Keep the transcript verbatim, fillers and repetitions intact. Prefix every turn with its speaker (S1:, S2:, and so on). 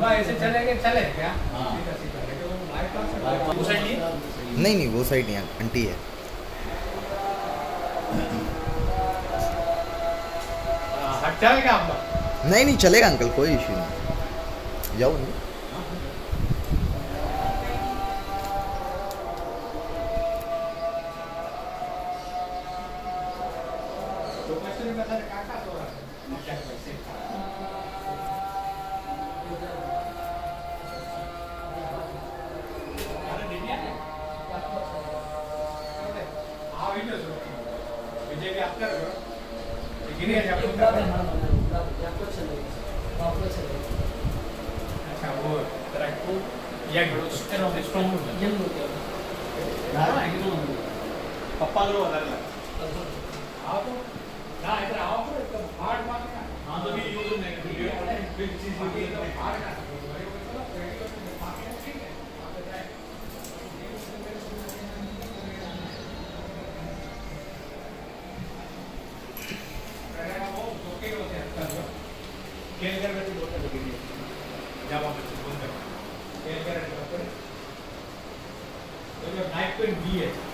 S1: ऐसे चलेंगे चले क्या?
S2: हाँ।
S1: वो साइड नहीं?
S3: नहीं नहीं वो साइड नहीं है, आंटी है।
S1: हट जाएगा आपका?
S3: नहीं नहीं चलेगा अंकल, कोई इशू नहीं, जाओ नहीं।
S2: पप्पा को बता रहा
S1: आप ना इधर आओ तो एकदम हार्ड मार का।
S2: हाँ तो भी यूज नहीं कर रही है फिर चीज भी
S1: एकदम हार्ड का खेल कर बैठे दो तक लगी जब आप बच्चे बोल कर खेल कर तो जो नाइट पे डी है